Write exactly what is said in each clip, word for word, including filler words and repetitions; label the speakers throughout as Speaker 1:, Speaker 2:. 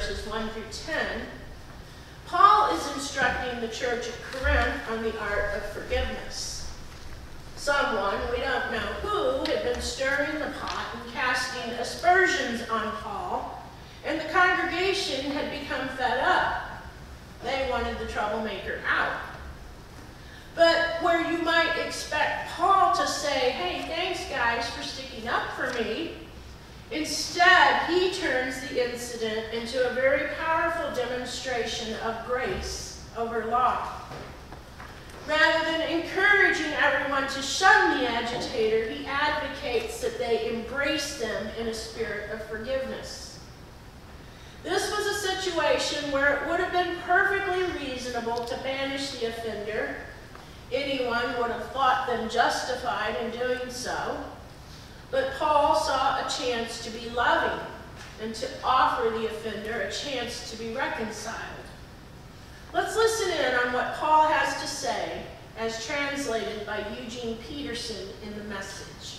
Speaker 1: verses one through ten, Paul is instructing the church at Corinth on the art of forgiveness. Someone, we don't know who, had been stirring the pot and casting aspersions on Paul, and the congregation had become fed up. They wanted the troublemaker out. But where you might expect Paul to say, hey, thanks guys for sticking up for me, instead he turns the incident into a very powerful demonstration of grace over law. Rather than encouraging everyone to shun the agitator, he advocates that they embrace them in a spirit of forgiveness. This was a situation where it would have been perfectly reasonable to banish the offender. Anyone would have thought them justified in doing so. But Paul saw a chance to be loving and to offer the offender a chance to be reconciled. Let's listen in on what Paul has to say as translated by Eugene Peterson in the Message.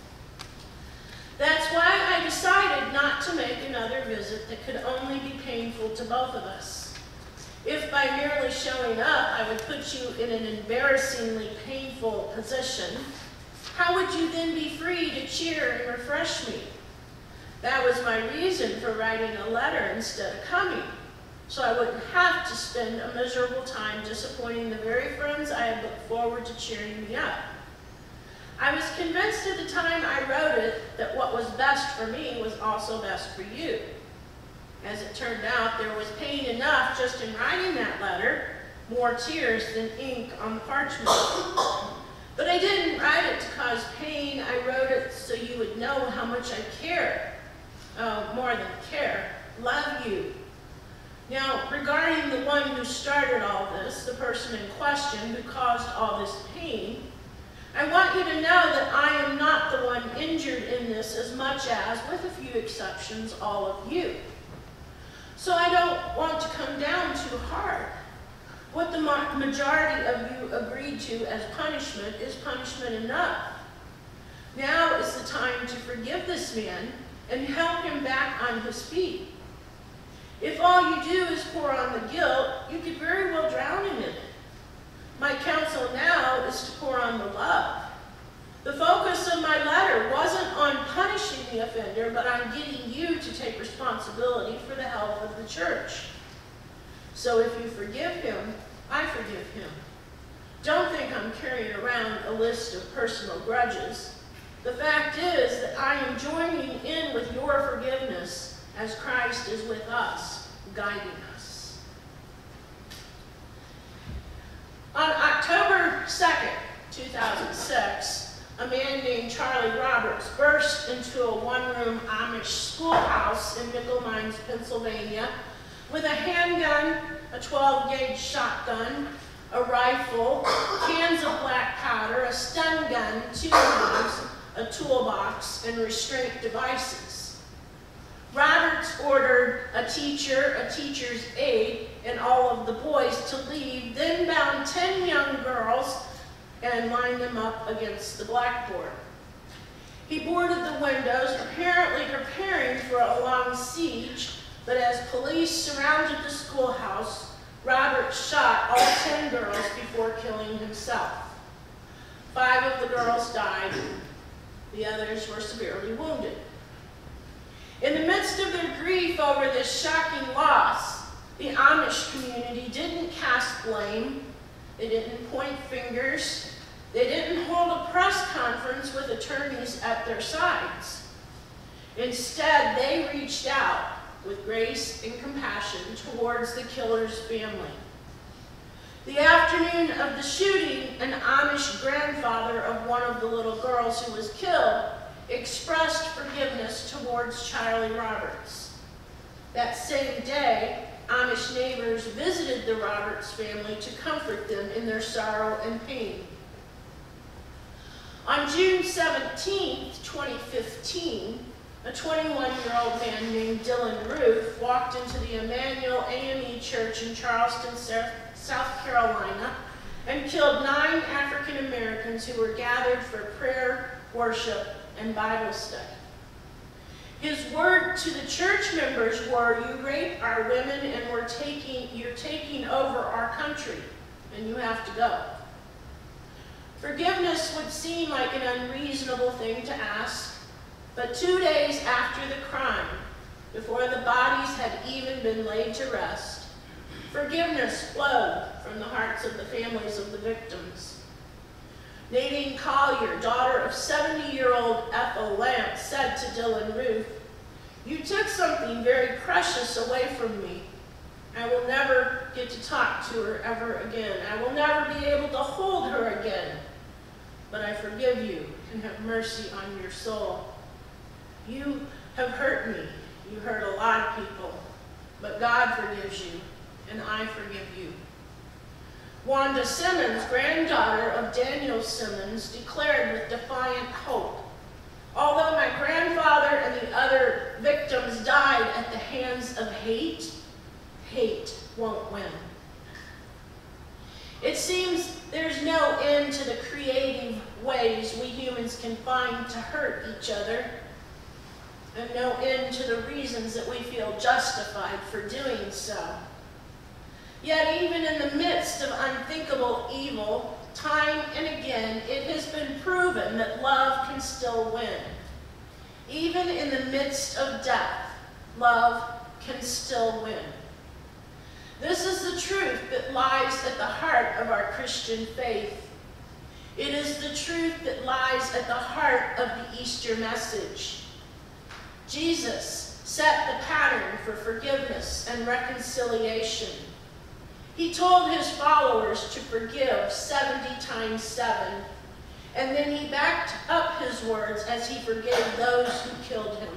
Speaker 1: That's why I decided not to make another visit that could only be painful to both of us. If by merely showing up I would put you in an embarrassingly painful position, how would you then be free to cheer and refresh me? That was my reason for writing a letter instead of coming, so I wouldn't have to spend a miserable time disappointing the very friends I had looked forward to cheering me up. I was convinced at the time I wrote it that what was best for me was also best for you. As it turned out, there was pain enough just in writing that letter, more tears than ink on the parchment. But I didn't write it to cause pain. I wrote it so you would know how much I care. Oh, more than care, love you. Now, regarding the one who started all this, the person in question who caused all this pain, I want you to know that I am not the one injured in this as much as, with a few exceptions, all of you. So I don't want to come down too hard. What the majority of you agreed to as punishment is punishment enough. Now is the time to forgive this man and help him back on his feet. If all you do is pour on the guilt, you could very well drown him in it. My counsel now is to pour on the love. The focus of my letter wasn't on punishing the offender, but on getting you to take responsibility for the health of the church. So if you forgive him, I forgive him. Don't think I'm carrying around a list of personal grudges. The fact is that I am joining in with your forgiveness as Christ is with us, guiding us. On October second, two thousand six, a man named Charlie Roberts burst into a one-room Amish schoolhouse in Nickel Mines, Pennsylvania, with a handgun, a twelve gauge shotgun, a rifle, cans of black powder, a stun gun, two knives, a toolbox, and restraint devices. Roberts ordered a teacher, a teacher's aide, and all of the boys to leave, then bound ten young girls and lined them up against the blackboard. He boarded the windows, apparently preparing for a long siege, but as police surrounded the schoolhouse, Roberts shot all ten girls before killing himself. Five of the girls died. The others were severely wounded. In the midst of their grief over this shocking loss, the Amish community didn't cast blame. They didn't point fingers. They didn't hold a press conference with attorneys at their sides. Instead, they reached out with grace and compassion towards the killer's family. The afternoon of the shooting, an Amish grandfather of one of the little girls who was killed expressed forgiveness towards Charlie Roberts. That same day, Amish neighbors visited the Roberts family to comfort them in their sorrow and pain. On June seventeenth, twenty fifteen, a twenty-one-year-old man named Dylan Roof walked into the Emmanuel A M E Church in Charleston, South Carolina, and killed nine African Americans who were gathered for prayer, worship, and Bible study. His word word to the church members were, you rape our women and we're taking, you're taking over our country and you have to go. Forgiveness would seem like an unreasonable thing to ask, but two days after the crime, before the bodies had even been laid to rest, forgiveness flowed from the hearts of the families of the victims. Nadine Collier, daughter of seventy-year-old Ethel Lance, said to Dylan Ruth, "You took something very precious away from me. I will never get to talk to her ever again. I will never be able to hold her again. But I forgive you and have mercy on your soul. You have hurt me. You hurt a lot of people. But God forgives you, and I forgive you." Wanda Simmons, granddaughter of Daniel Simmons, declared with defiant hope, "Although my grandfather and the other victims died at the hands of hate, hate won't win." It seems there's no end to the creative ways we humans can find to hurt each other, and no end to the reasons that we feel justified for doing so. Yet even in the midst of unthinkable evil, time and again, it has been proven that love can still win. Even in the midst of death, love can still win. This is the truth that lies at the heart of our Christian faith. It is the truth that lies at the heart of the Easter message. Jesus set the pattern for forgiveness and reconciliation. He told his followers to forgive seventy times seven, and then he backed up his words as he forgave those who killed him.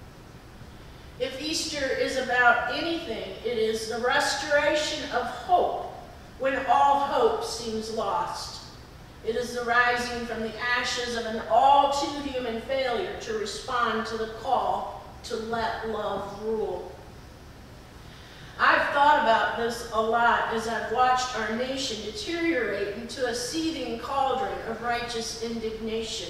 Speaker 1: If Easter is about anything, it is the restoration of hope when all hope seems lost. It is the rising from the ashes of an all too human failure to respond to the call to let love rule. I've thought about this a lot as I've watched our nation deteriorate into a seething cauldron of righteous indignation.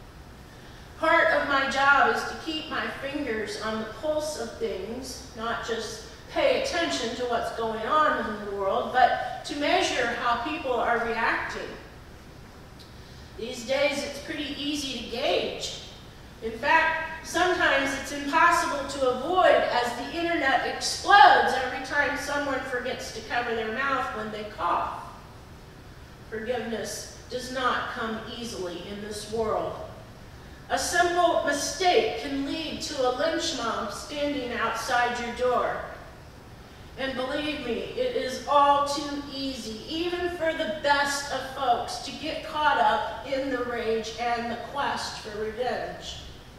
Speaker 1: Part of my job is to keep my fingers on the pulse of things, not just pay attention to what's going on in the world, but to measure how people are reacting. These days, it's pretty easy to gauge. In fact, sometimes it's impossible to avoid as the internet explodes every time someone forgets to cover their mouth when they cough. Forgiveness does not come easily in this world. A simple mistake can lead to a lynch mob standing outside your door. And believe me, it is all too easy, even for the best of folks, to get caught up in the rage and the quest for revenge.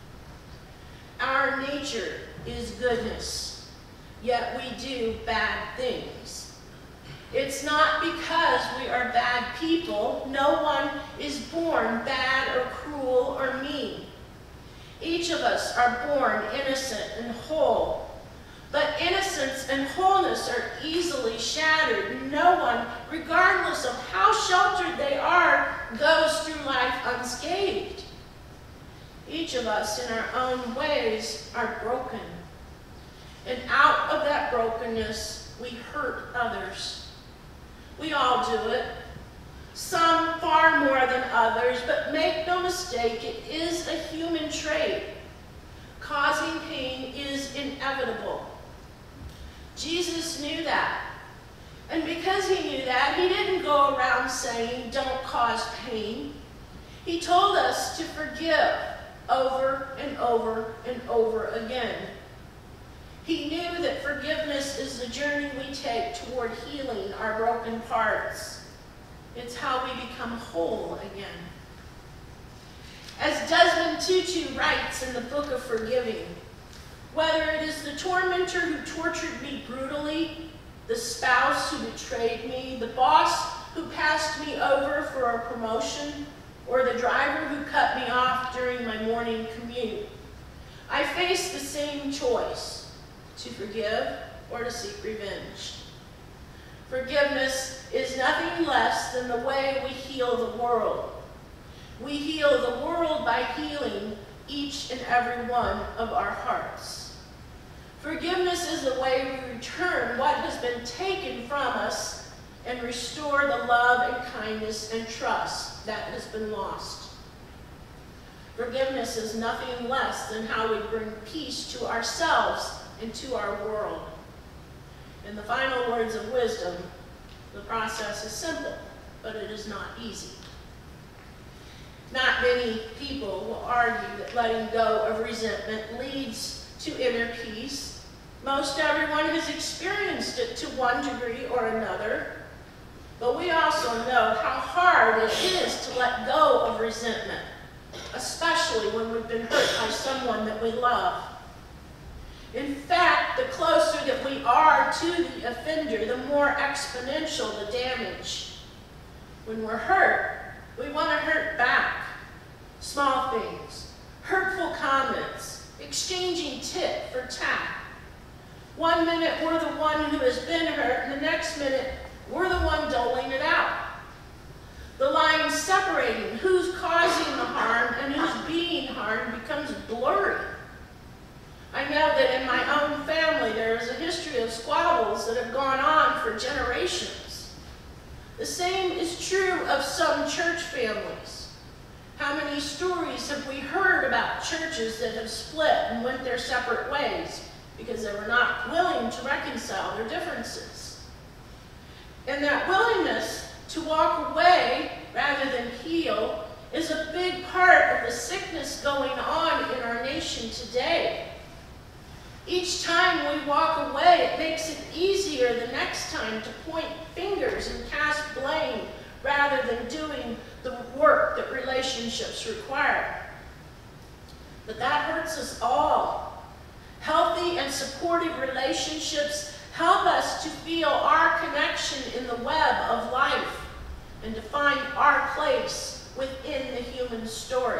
Speaker 1: Our nature is goodness, yet we do bad things. It's not because we are bad people. No one is born bad or cruel or mean. Each of us are born innocent and whole. But innocence and wholeness are easily shattered. No one, regardless of how sheltered they are, goes through life unscathed. Each of us, in our own ways, are broken. And out of that brokenness, we hurt others. We all do it. Some far more than others, but make no mistake, it is a human trait. Causing pain is inevitable. Jesus knew that. And because he knew that, he didn't go around saying, "Don't cause pain." He told us to forgive over and over and over again. He knew that forgiveness is the journey we take toward healing our broken parts. It's how we become whole again. As Desmond Tutu writes in the Book of Forgiving, whether it is the tormentor who tortured me brutally, the spouse who betrayed me, the boss who passed me over for a promotion, or the driver who cut me off during my morning commute, I face the same choice, to forgive or to seek revenge. Forgiveness is nothing less than the way we heal the world. We heal the world by healing each and every one of our hearts. the way we return what has been taken from us and restore the love and kindness and trust that has been lost. Forgiveness is nothing less than how we bring peace to ourselves and to our world. In the final words of wisdom, the process is simple, but it is not easy. Not many people will argue that letting go of resentment leads to inner peace. Most everyone has experienced it to one degree or another, but we also know how hard it is to let go of resentment, especially when we've been hurt by someone that we love. In fact, the closer that we are to the offender, the more exponential the damage. When we're hurt, we want to hurt back. Small things, hurtful comments, exchanging tit for tat. One minute we're the one who has been hurt, and the next minute we're the one doling it out. The line separating who's causing the harm and who's being harmed becomes blurry. I know that in my own family there is a history of squabbles that have gone on for generations. The same is true of some church families. How many stories have we heard about churches that have split and went their separate ways because they were not willing to reconcile their differences? And that willingness to walk away rather than heal is a big part of the sickness going on in our nation today. Each time we walk away, it makes it easier the next time to point fingers and cast blame rather than doing the work that relationships require. But that hurts us all. Healthy and supportive relationships help us to feel our connection in the web of life and to find our place within the human story.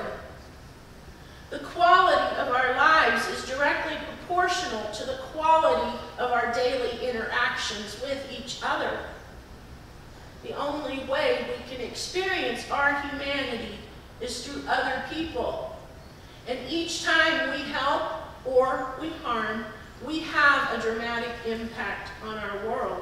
Speaker 1: The quality of our lives is directly proportional to the quality of our daily interactions with each other. The only way we can experience our humanity is through other people. And each time we help or we harm, we have a dramatic impact on our world.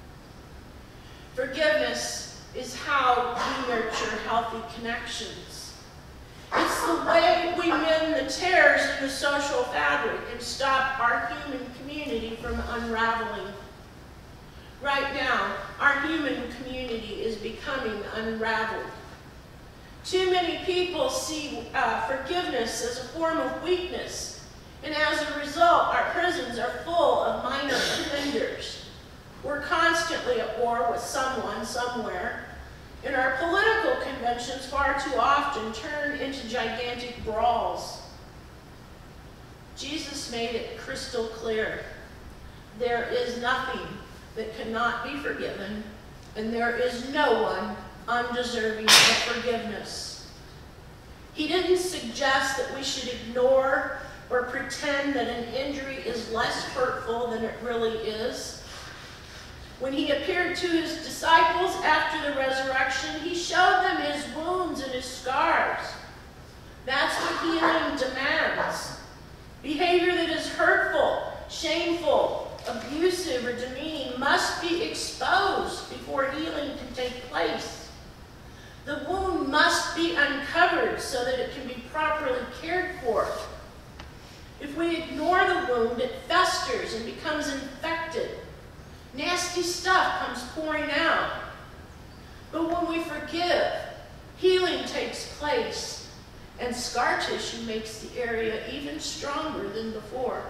Speaker 1: Forgiveness is how we nurture healthy connections. It's the way we mend the tears in the social fabric and stop our human community from unraveling. Right now, our human community is becoming unraveled. Too many people see uh, forgiveness as a form of weakness, and as a result, our prisons are full of minor offenders. We're constantly at war with someone, somewhere, and our political conventions far too often turn into gigantic brawls. Jesus made it crystal clear. There is nothing that cannot be forgiven, and there is no one undeserving of forgiveness. He didn't suggest that we should ignore or pretend that an injury is less hurtful than it really is. When he appeared to his disciples after the resurrection, he showed them his wounds and his scars. That's what healing demands. Behavior that is hurtful, shameful, abusive, or demeaning must be exposed before healing can take place. The wound must be uncovered so that it can be properly cared for. If we ignore the wound, it festers and becomes infected. Nasty stuff comes pouring out. But when we forgive, healing takes place, and scar tissue makes the area even stronger than before.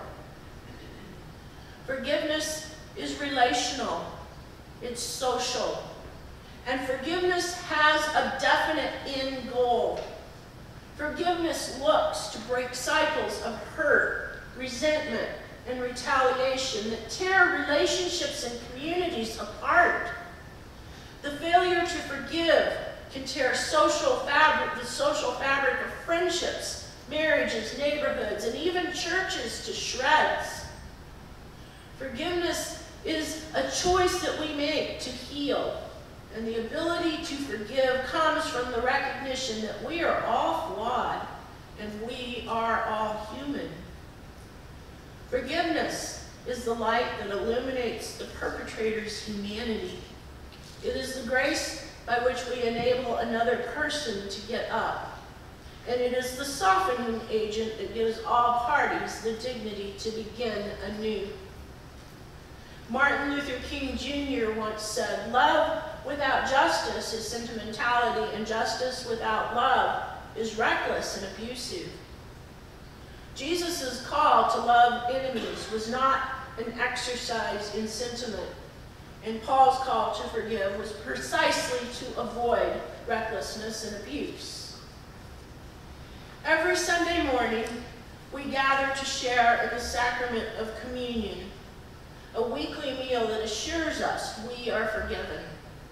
Speaker 1: Forgiveness is relational, it's social, and forgiveness has a definite end goal. Forgiveness looks to break cycles of hurt, resentment, and retaliation that tear relationships and communities apart. The failure to forgive can tear social fabric, the social fabric of friendships, marriages, neighborhoods, and even churches to shreds. Forgiveness is a choice that we make to heal, and the ability to forgive comes from the recognition that we are all flawed and we are all human. Forgiveness is the light that illuminates the perpetrator's humanity. It is the grace by which we enable another person to get up. And it is the softening agent that gives all parties the dignity to begin anew. Martin Luther King Junior once said, "Love without justice is sentimentality, and justice without love is reckless and abusive." Jesus' call to love enemies was not an exercise in sentiment, and Paul's call to forgive was precisely to avoid recklessness and abuse. Every Sunday morning, we gather to share in the sacrament of communion, a weekly meal that assures us we are forgiven.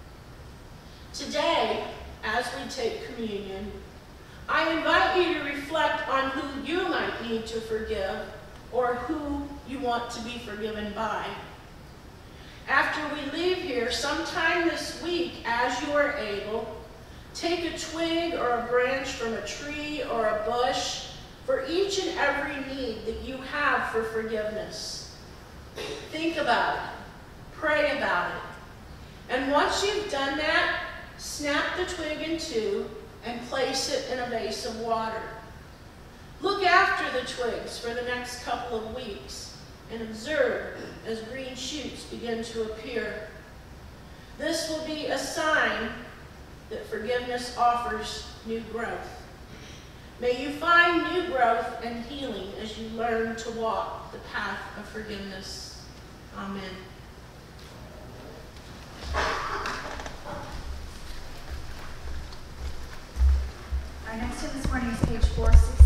Speaker 1: Today, as we take communion, I invite you to reflect on who you might need to forgive or who you want to be forgiven by. After we leave here, sometime this week, as you are able, take a twig or a branch from a tree or a bush for each and every need that you have for forgiveness. Think about it. Pray about it. And once you've done that, snap the twig in two and place it in a vase of water. Look after the twigs for the next couple of weeks and observe as green shoots begin to appear. This will be a sign that forgiveness offers new growth. May you find new growth and healing as you learn to walk the path of forgiveness. Amen.
Speaker 2: Our next hymn this morning is page four sixty.